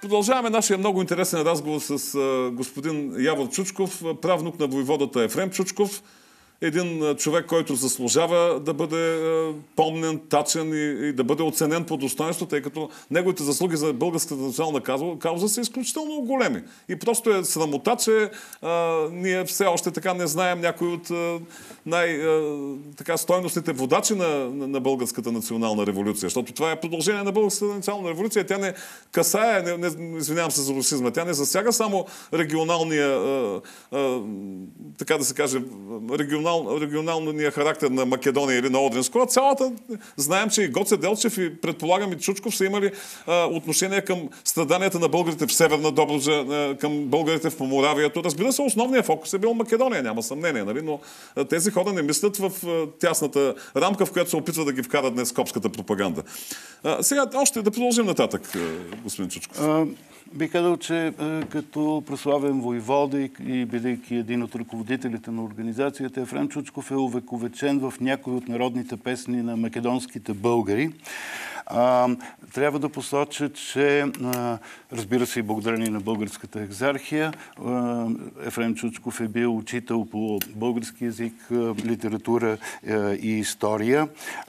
Продължаваме нашия много интересен разговор с господин Явор Чучков, правнук на войводата Ефрем Чучков. Един човек, който заслужава да бъде помнен, тачен и да бъде оценен по достоинство, тъй като неговите заслуги за българската национална кауза са изключително големи. И просто е срамота, че ние все още така не знаем някои от стойностните водачи на българската национална революция. Защото това е продължение на българската национална революция. Тя не касае, извинявам се за русизма, тя не засяга само регионалния, така да се каже, регионалния характер на Македония или на Одринско, а цялата... Знаем, че и Гоце Делчев и предполагам и Чучков са имали отношение към страданията на българите в Северна Добруджа, към българите в Поморавието. Разбира се, основният фокус е бил Македония, няма съмнение, нали? Но тези хора не мислят в тясната рамка, в която се опитва да ги вкара днес скопската пропаганда. Сега още да продължим нататък, господин Чучков. Бих казал, че като прославен войвода и бидейки един от ръководителите на организацията, Ефрем Чучков е увековечен в някои от народните песни на македонските българи. Трябва да посоча, че разбира се и благодарение на българската екзархия, Ефрем Чучков е бил учител по български език, литература и история.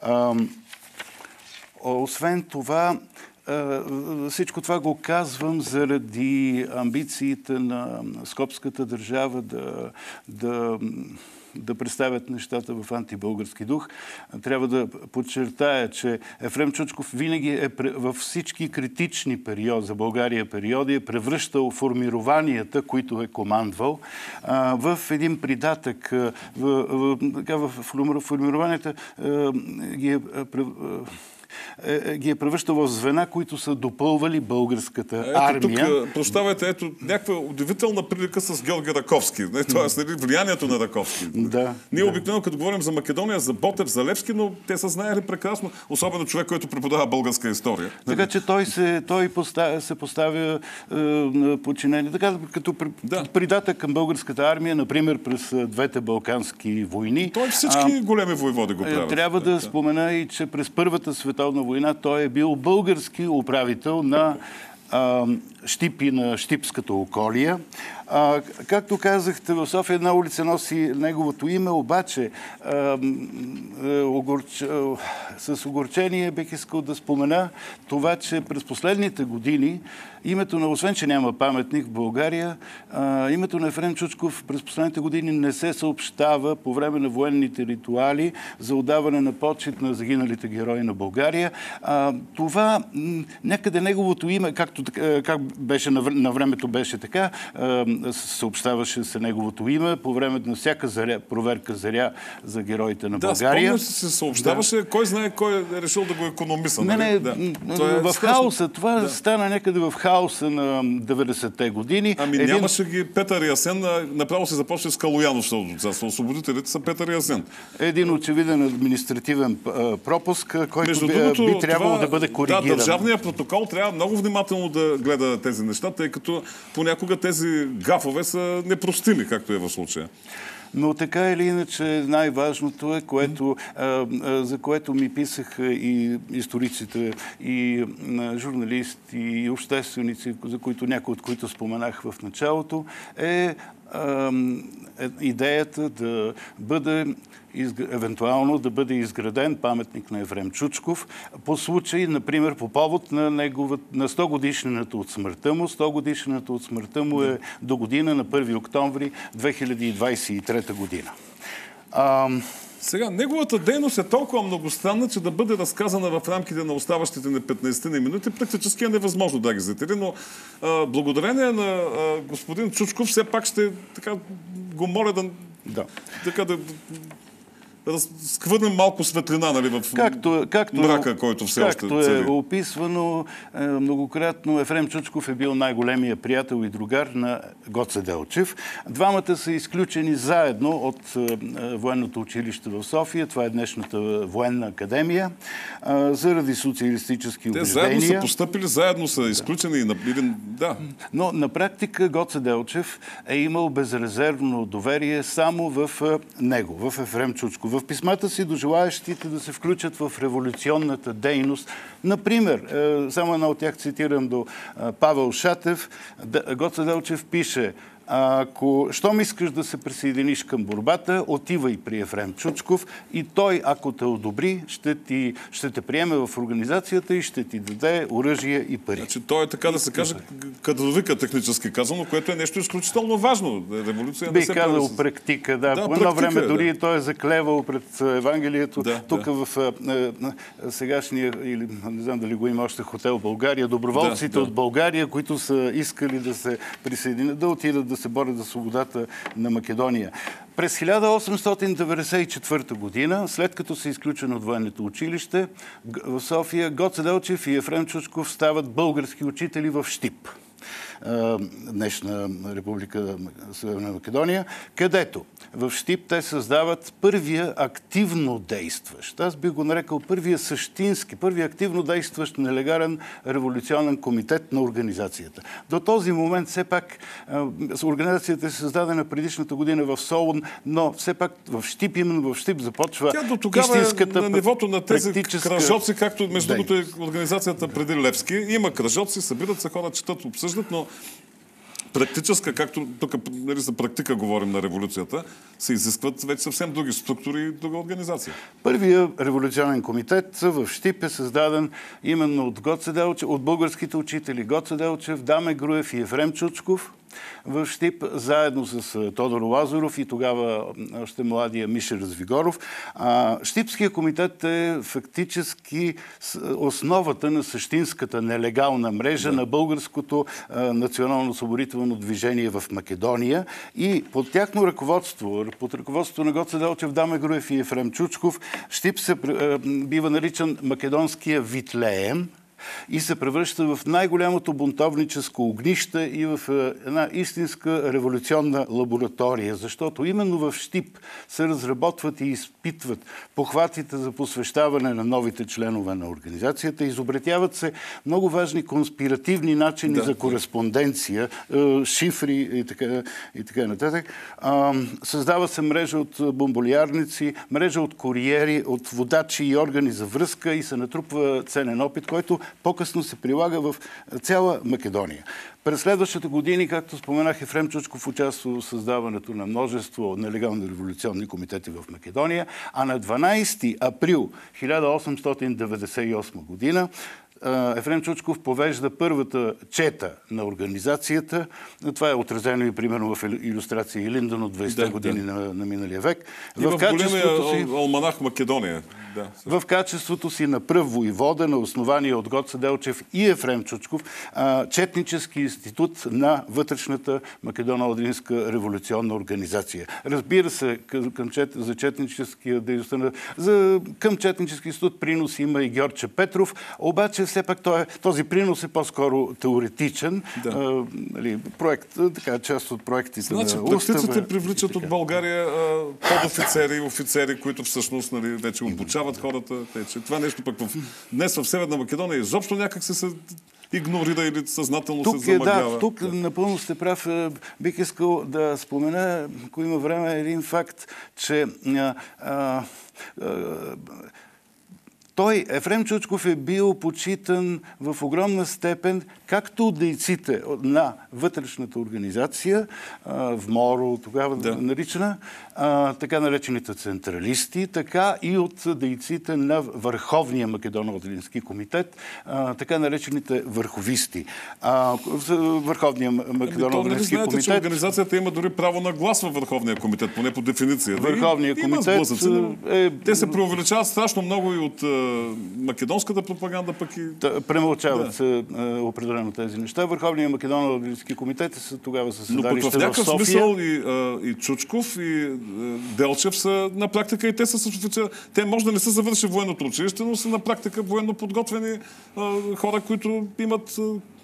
Освен това, всичко това го казвам заради амбициите на скопската държава да представят нещата в антибългарски дух. Трябва да подчертая, че Ефрем Чучков винаги във всички критични периоди за България периоди е превръщал формированията, които е командвал, в един придатък. В формированията ги е превръщал в звена, които са допълвали българската армия. Тук, прощавайте, ето някаква удивителна прилика с Георги Раковски. Тоест, влиянието на Раковски. Да, ние обикновено, като говорим за Македония, за Ботев, за Левски, но те са знаели прекрасно, особено човек, който преподава българска история. Така че той се поставя подчинение, така като придатък към българската армия, например през двете балкански войни. Той всички големи войводи го правят. Трябва да спомена и, че през Първата световна война той е бил български управител на Щипи, на Щипската околия. Както казахте, в София една улица носи неговото име, обаче с огорчение бих искал да спомена това, че през последните години името на, освен че няма паметник в България, името на Ефрем Чучков през последните години не се съобщава по време на военните ритуали за отдаване на почит на загиналите герои на България. Това някъде неговото име, как беше на времето беше така, съобщаваше се неговото име по време на всяка проверка заря за героите на България. Да, се съобщаваше, кой знае кой е решил да го економиса. В хаоса. Това стана някъде в хаоса на 90-те години. Нямаше ги Петър и Асен, направо се започне с Калоянов, защото освободителите са Петър и Асен. Един очевиден административен пропуск, който би трябвало да бъде коригиран. Да, държавният протокол трябва много внимателно да гледа тези неща, тъй като понякога тези гафове са непростими, както е в случая. Но така или иначе най-важното е, за което ми писаха и историците, и журналисти, и общественици, за които някои от които споменах в началото, е идеята да бъде евентуално да бъде изграден паметник на Ефрем Чучков по случай, например, по повод на 100 годишнината от смъртта му. 100 годишнината от смъртта му е до година на 1 октомври 2023 година. Сега, неговата дейност е толкова многостранна, че да бъде разказана в рамките на оставащите на 15 минути, практически е невъзможно да ги зрители, но благодарение на господин Чучков все пак ще го моля да сквърнем малко светлина, нали, в мрака, който все още цари. Както е описвано многократно, Ефрем Чучков е бил най-големия приятел и другар на Гоце Делчев. Двамата са изключени заедно от военното училище в София. Това е днешната военна академия. Заради социалистически убеждения. Те заедно са постъпили, заедно са изключени. Но на практика Гоце Делчев е имал безрезервно доверие само в него, в Ефрем Чучков. в писмата си до желаящите да се включат в революционната дейност. Например, само една от тях цитирам до Павел Шатев, Гоце Делчев пише: щом искаш да се присъединиш към борбата, отивай при Ефрем Чучков и той, ако те одобри, ще те приеме в организацията и ще ти даде оръжие и пари. Значи, той е, така да се каже, кадровика, технически казано, което е нещо изключително важно. Революция би казал практика, да. По едно време дори той е заклевал пред Евангелието. Тук в сегашния, или не знам дали го има още, хотел България, доброволците от България, които са искали да се присъединят, да отидат да се борят за свободата на Македония. През 1894 година, след като са изключени от военното училище, в София Гоце Делчев и Ефрем Чучков стават български учители в Щип, днешна република Северна Македония, където в Щип те създават първия активно действащ, аз би го нарекал първия същински, първия активно действащ нелегален революционен комитет на организацията. До този момент все пак организацията е създадена предишната година в Солун, но все пак в Щип, именно в Щип започва истинската на нивото на тези кръжоци, както между другото е организацията преди Левски. Има кръжоци, събират се хора, четат, обсъждат, но практическа, както тук за практика говорим на революцията, се изискват вече съвсем други структури и друга организация. Първият революционен комитет в Щип е създаден именно от Гоце Делчев, от българските учители Гоце Делчев, Даме Груев и Ефрем Чучков в Щип, заедно с Тодор Лазаров и тогава още младия Миша Развигоров. Щипския комитет е фактически основата на същинската нелегална мрежа на българското национално-освободително движение в Македония и под тяхно ръководство, под ръководството на Гоце Делчев, Даме Груев и Ефрем Чучков, Щип се бива наричан македонския Витлеем и се превръща в най-голямото бунтовническо огнище и в една истинска революционна лаборатория, защото именно в Щип се разработват и изпитват похватите за посвещаване на новите членове на организацията, изобретяват се много важни конспиративни начини за кореспонденция, шифри и така нататък. Създава се мрежа от бомболярници, мрежа от куриери, от водачи и органи за връзка и се натрупва ценен опит, който по-късно се прилага в цяла Македония. През следващите години, както споменах, Ефрем Чучков участва в създаването на множество нелегални революционни комитети в Македония, а на 12 април 1898 година Ефрем Чучков повежда първата чета на организацията. Това е отразено и примерно в илюстрация Илиндън от 20-те години на миналия век. И в големия алманах Македония. В качеството си на пръв войвода на основание от Гоце Делчев и Ефрем Чучков, четнически институт на вътрешната македоно-одринска революционна организация. Разбира се, за четническия дейността към четнически институт принос има и Георче Петров, обаче все пак този принос е по-скоро теоретичен. Проект, част от проектите на устава. Практиците привличат от България подофицери, офицери, които всъщност вече обучават хората. Това нещо пък днес в Северна Македония изобщо някак се игнорира или съзнателно се замъглява. Тук напълно сте прав. Бих искал да спомена, ако има време, един факт, че Ефрем Чучков е бил почитан в огромна степен както от дейците на вътрешната организация, в МОРО, тогава наричана, така наречените централисти, така и от дейците на Върховния македоно-одрински комитет, така наречените върховисти. Върховния македоно-одрински комитет... Знаете, че организацията има дори право на глас във Върховния комитет, поне по дефиниция. Върховния комитет... Те се преувеличават страшно много и от македонската пропаганда, пък и... Премълчават се определено тези неща. Върховният македоно-одрински комитет тогава са седалище в София. Но в някакъв смисъл и Чучков, и Делчев са на практика и те са с офицер. Те може да не са завършили военното училище, но са на практика военно подготвени хора, които имат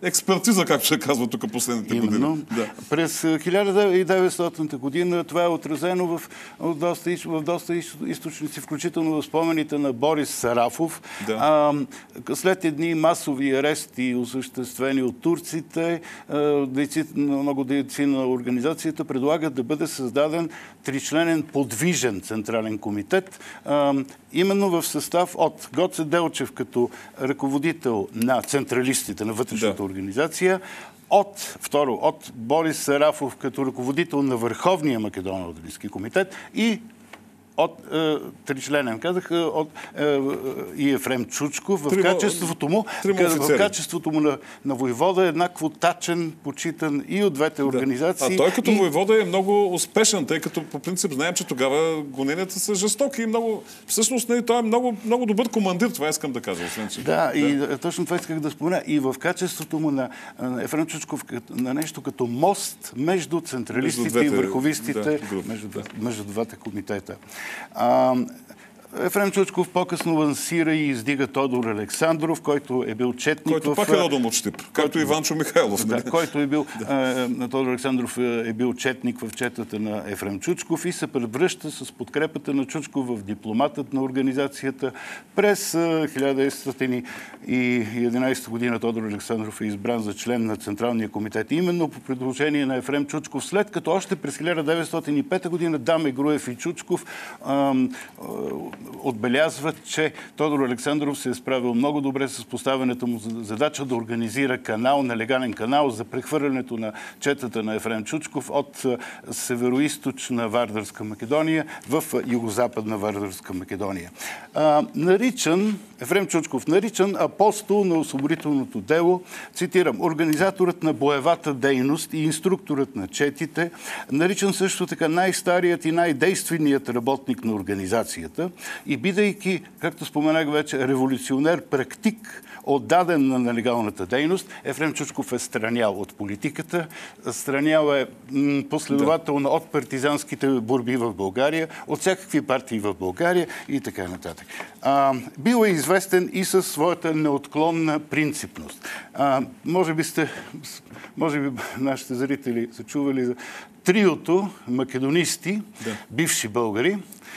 експертиза, както се казва тук последните години. Да. През 1900 година това е отразено в доста източници, включително в спомените на Борис Сарафов. Да. След едни масови арести, осъществени от турците, много дейци на организацията предлагат да бъде създаден тричленен подвижен централен комитет, именно в състав от Гоце Делчев като ръководител на централистите на вътрешната организация, от Борис Сарафов като ръководител на Върховния македоно-одрински комитет и от тричленен, казах, и Ефрем Чучков в качеството му на войвода, еднакво тачен, почитан и от двете организации. А той като войвода е много успешен, тъй като по принцип знаем, че тогава гоненията са жестоки и много... Всъщност той е много добър командир, това искам да кажа. Освен, че... И точно това исках да спомена. И в качеството му на Ефрем Чучков на нещо като мост между централистите и върховистите, между двата комитета. Ефрем Чучков по-късно лансира и издига Тодор Александров, който е бил четник. Който пак е родом от Щип, както Иванчо Михайлов. Който е бил... Тодор Александров е бил четник в четата на Ефрем Чучков и се превръща с подкрепата на Чучков в дипломатът на организацията. През 1911 година Тодор Александров е избран за член на Централния комитет. Именно по предложение на Ефрем Чучков, след като още през 1905 година Даме Груев и Чучков отбелязват, че Тодор Александров се е справил много добре с поставянето му задача да организира нелегален канал за прехвърлянето на четата на Ефрем Чучков от североизточна Вардарска Македония в югозападна Вардарска Македония. Ефрем Чучков наричан апостол на освободителното дело, цитирам, организаторът на боевата дейност и инструкторът на четите, наричан също така най-старият и най-действеният работник на организацията и бидейки, както споменах вече, революционер, практик, отдаден на нелегалната дейност, Ефрем Чучков е странял от политиката, странял е последователно от партизанските борби в България, от всякакви партии в България и така нататък. Бил е известен и със своята неотклонна принципност. Може би нашите зрители са чували за триото македонисти, бивши българи,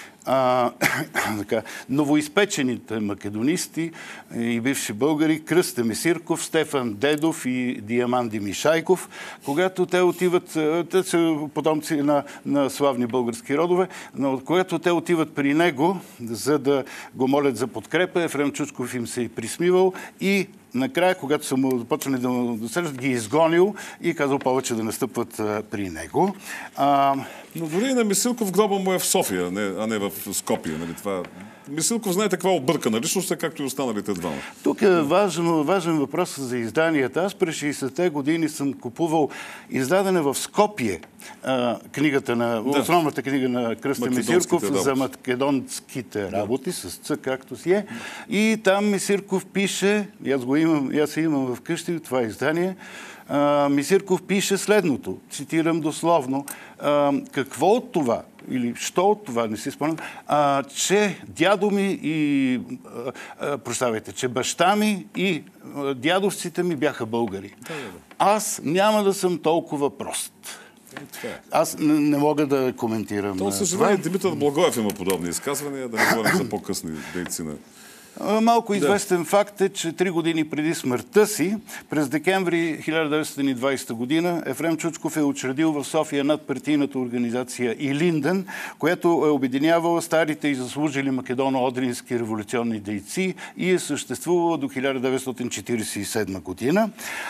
новоизпечените македонисти и бивши българи Кръстя Месирков, Стефан Дедов и Диаманди Мишайков, когато те отиват, те са потомци на славни български родове, но когато те отиват при него, за да го молят за подкрепа, Ефрем Чучков им се е присмивал и накрая, когато са му започнали да му досеждат, ги изгонил и казал повече да настъпват при него. Но дори и на Мисилков гроба му е в София, а не в Скопие. Нали? Това... Мисилков знае каква объркана личност, както и останалите двама. Тук е важен въпрос за изданията. Аз през 60-те години съм купувал издадена в Скопие основната книга на Кръстя Месирков за македонските работи, с Ц, както си е. И там Месирков пише, аз имам вкъщи това издание, Месирков пише следното, цитирам дословно, какво от това, или що от това, не си спомням, че дядо ми и, че баща ми и дядовците ми бяха българи. Аз няма да съм толкова прост. Аз не мога да коментирам. То съжаление, Димитър Благоев има подобни изказвания, да не говорим за по-късни дейци на... Малко известен факт е, че 3 години преди смъртта си, през декември 1920 година, Ефрем Чучков е учредил в София надпартийната организация Илинден, която е обединявала старите и заслужили македоно-одрински революционни дейци и е съществувала до 1947 година.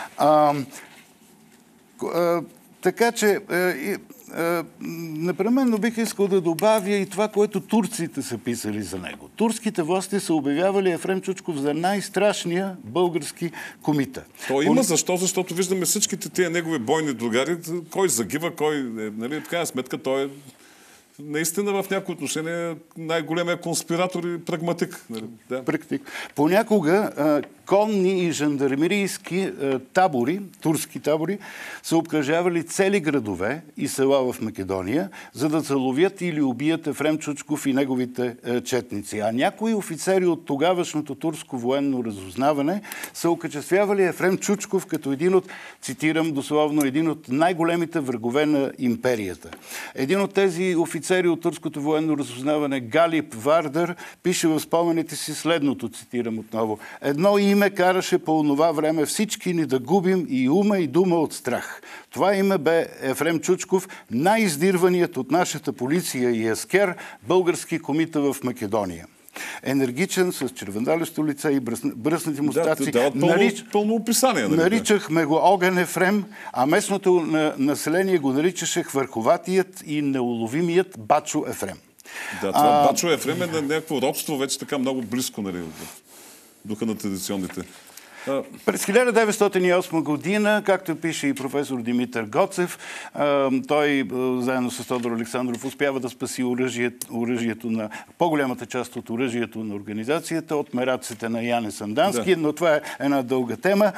Така че непременно бих искал да добавя и това, което турците са писали за него. Турските власти са обявявали Ефрем Чучков за най-страшния български комита. То има защо, защото виждаме всичките тия негови бойни другари, кой загива, кой, нали, в крайна сметка той е наистина в някои отношения най-големия конспиратор и прагматик. Нали? Да. Практик. Понякога конни и жандармерийски табори, турски табори, са обкръжавали цели градове и села в Македония, за да заловят или убият Ефрем Чучков и неговите четници. А някои офицери от тогавашното турско военно разузнаване са окачествявали Ефрем Чучков като един от, цитирам дословно, един от най-големите врагове на империята. Един от тези офицери от турското военно разузнаване, Галип Вардър, пише в спомените си следното, цитирам отново: едно име караше по онова време всички ни да губим и ума и дума от страх. Това име бе Ефрем Чучков, най-издирваният от нашата полиция и ескер български комита в Македония. Енергичен, с червендалещо лице и бръснати мустаци. Пълно описание. Наричахме го Огън Ефрем, а местното население го наричаше хвърховатият и неуловимият Бачо Ефрем. Да, това Бачо Ефрем е на някакво родство вече така много близко, нали, в духа на традиционните. През 1908 година, както пише и професор Димитър Гоцев, той заедно с Тодор Александров успява да спаси оръжието на по-голямата част от оръжието на организацията от мераците на Яне Сандански, но това е една дълга тема.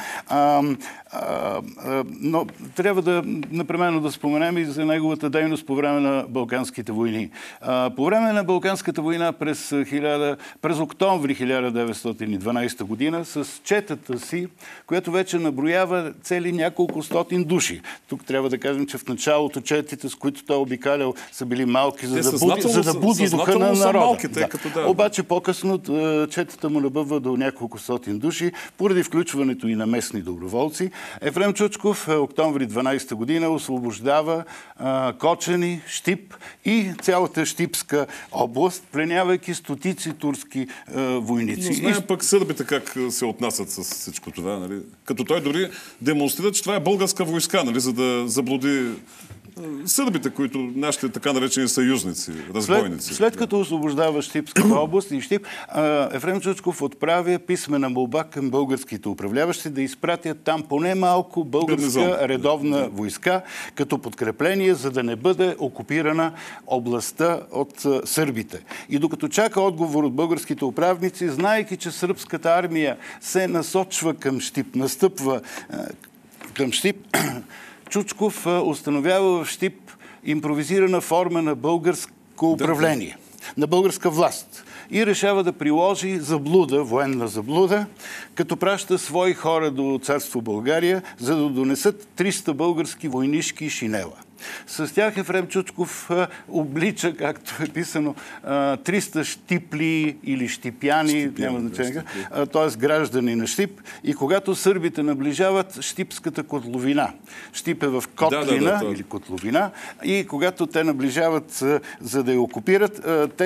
Но трябва да непременно да споменем и за неговата дейност по време на Балканските войни. По време на Балканската война през октомври 1912 година с четата си, която вече наброява цели няколко стотин души. Тук трябва да кажем, че в началото четите, с които той обикалял, са били малки, за да буди духа на народа. Обаче по-късно четата му набъвва до няколко стотин души, поради включването и на местни доброволци. Ефрем Чучков октомври 12 година освобождава Кочани, Щип и цялата Щипска област, пленявайки стотици турски войници. Но знаем пък сърбите как се отнасят с всичко това. Нали? Като той дори демонстрира, че това е българска войска, нали? За да заблуди сърбите, които нашите така наречени съюзници, разбойници. След като освобождава Щипската област и Щип, Ефрем Чучков отправя писмена молба към българските управляващи да изпратят там поне малко българска редовна войска като подкрепление, за да не бъде окупирана областта от сърбите. И докато чака отговор от българските управници, знаейки, че сръбската армия се насочва към Щип, настъпва към Щип, Чучков установява в Щип импровизирана форма на българско управление, на българска власт и решава да приложи заблуда, военна заблуда, като праща свои хора до царство България, за да донесат 300 български войнишки шинела. С тях Ефрем Чучков облича, както е писано, 300 щипли или щипяни, няма значение, т.е. граждани на Щип. И когато сърбите наближават Щипската котловина, Щип е в Котлина или котловина, и когато те наближават, за да я окупират,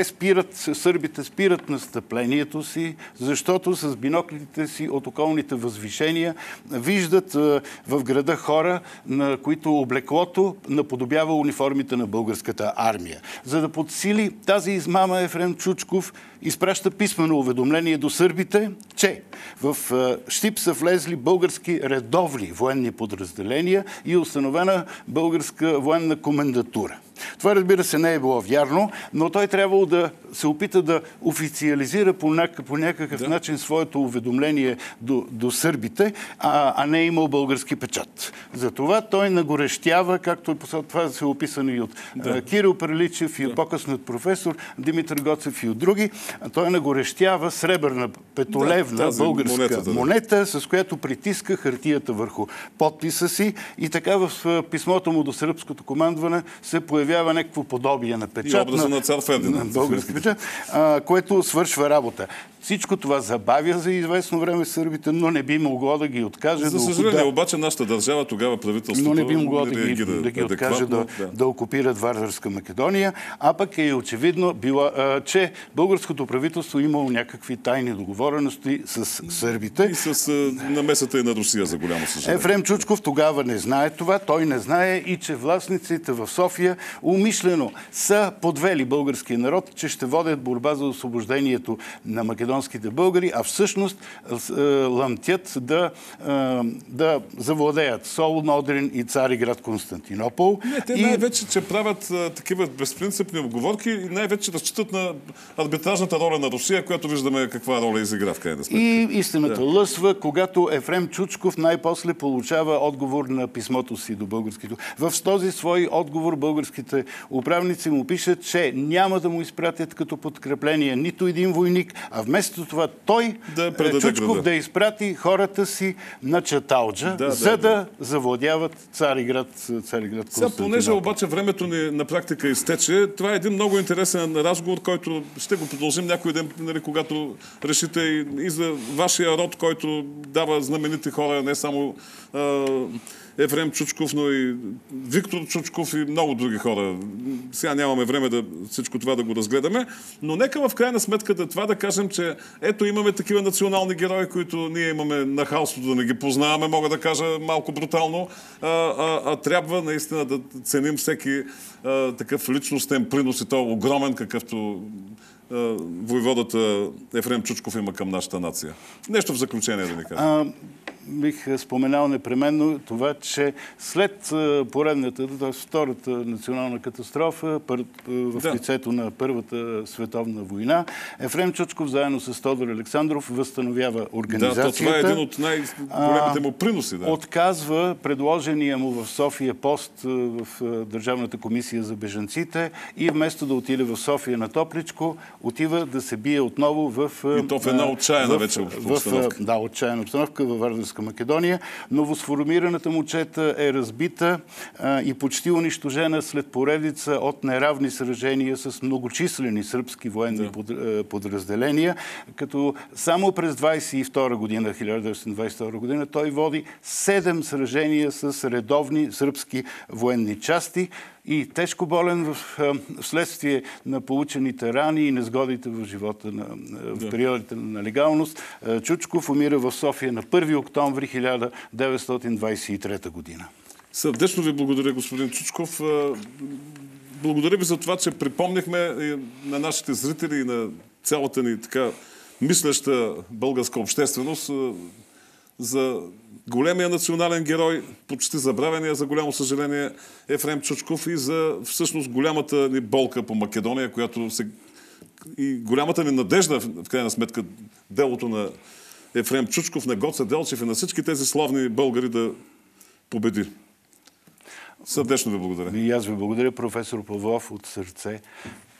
сърбите спират настъплението си, защото с биноклите си от околните възвишения виждат в града хора, на които облеклото наподобява униформите на българската армия. За да подсили тази измама, Ефрем Чучков изпраща писмено уведомление до сърбите, че в Щип са влезли български редовни военни подразделения и установена българска военна комендатура. Това, разбира се, не е било вярно, но той трябвало да се опита да официализира по някакъв начин своето уведомление до сърбите, а не е имал български печат. Затова той нагорещява, както това се описано и от Кирил Приличев, и по-късно от професор Димитър Гоцев и от други, той нагорещява сребърна петолевна българска монета, с която притиска хартията върху подписа си, и така в писмото му до сръбското командване се появява някакво подобие на печат. И образа на цар Фердинанд. Български печат, което свършва работа. Всичко това забавя за известно време сърбите, но не би могло да ги откаже. За съжаление, обаче нашата държава, тогава правителството, но не би могло да ги откаже да окупират Вардарска Македония, а пък е очевидно че българското правителство имало някакви тайни договорености с сърбите. И с намесата и на Русия, за голямо съжаление. Ефрем Чучков тогава не знае това. Той не знае и че властниците в София умишлено са подвели българския народ, че ще водят борба за освобождението на Македония македонските българи, а всъщност ламтят да завладеят Солун, Одрин и Цариград, Константинопол. Не, те най-вече, че правят такива безпринципни оговорки и най-вече разчитат на арбитражната роля на Русия, която виждаме каква роля изигра в крайна сметка. И истината лъсва, когато Ефрем Чучков най-после получава отговор на писмото си до българските. В този свой отговор българските управници му пишат, че няма да му изпратят като подкрепление нито един войник, а вместо това той, Чучков, да изпрати хората си на Чаталджа, за да завладяват Цариград, Константинопол. Понеже обаче времето ни на практика изтече, това е един много интересен разговор, който ще го продължим някой ден, когато решите и за вашия род, който дава знаменити хора, не само Ефрем Чучков, но и Виктор Чучков и много други хора. Сега нямаме време да всичко това да го разгледаме, но нека в крайна сметка да кажем, че ето имаме такива национални герои, които ние имаме нахалството да не ги познаваме, мога да кажа малко брутално, трябва наистина да ценим всеки такъв личностен принос и то огромен, какъвто войводата Ефрем Чучков има към нашата нация. Нещо в заключение да ни кажа. Бих споменал непременно това, че след поредната, т.е. втората национална катастрофа в лицето на Първата световна война, Ефрем Чучков заедно с Тодор Александров възстановява организацията. Да, това е един от най-големите му приноси. Да. Отказва предложения му в София пост в Държавната комисия за бежанците и вместо да отиде в София на Топличко, отива да се бие отново в... И то в една отчаяна вече обстановка. Да, отчаяна обстановка във Вардарска Македония. Новосформираната му чета е разбита и почти унищожена след поредица от неравни сражения с многочислени сръбски военни подразделения, като само през 1922 година той води 7 сражения с редовни сръбски военни части и тежко болен вследствие на получените рани и незгодите в живота в периодите на легалност. Чучков умира в София на 1 октомври 1923 година. Сърдечно ви благодаря, господин Чучков. Благодаря ви за това, че припомнихме на нашите зрители и на цялата ни така мислеща българска общественост за големия национален герой, почти забравения, за голямо съжаление, Ефрем Чучков и за всъщност голямата ни болка по Македония, която и голямата ни надежда, в крайна сметка, делото на Ефрем Чучков, на Гоце Делчев и на всички тези славни българи да победи. Сърдечно ви благодаря. И аз ви благодаря, професор Павлов, от сърце.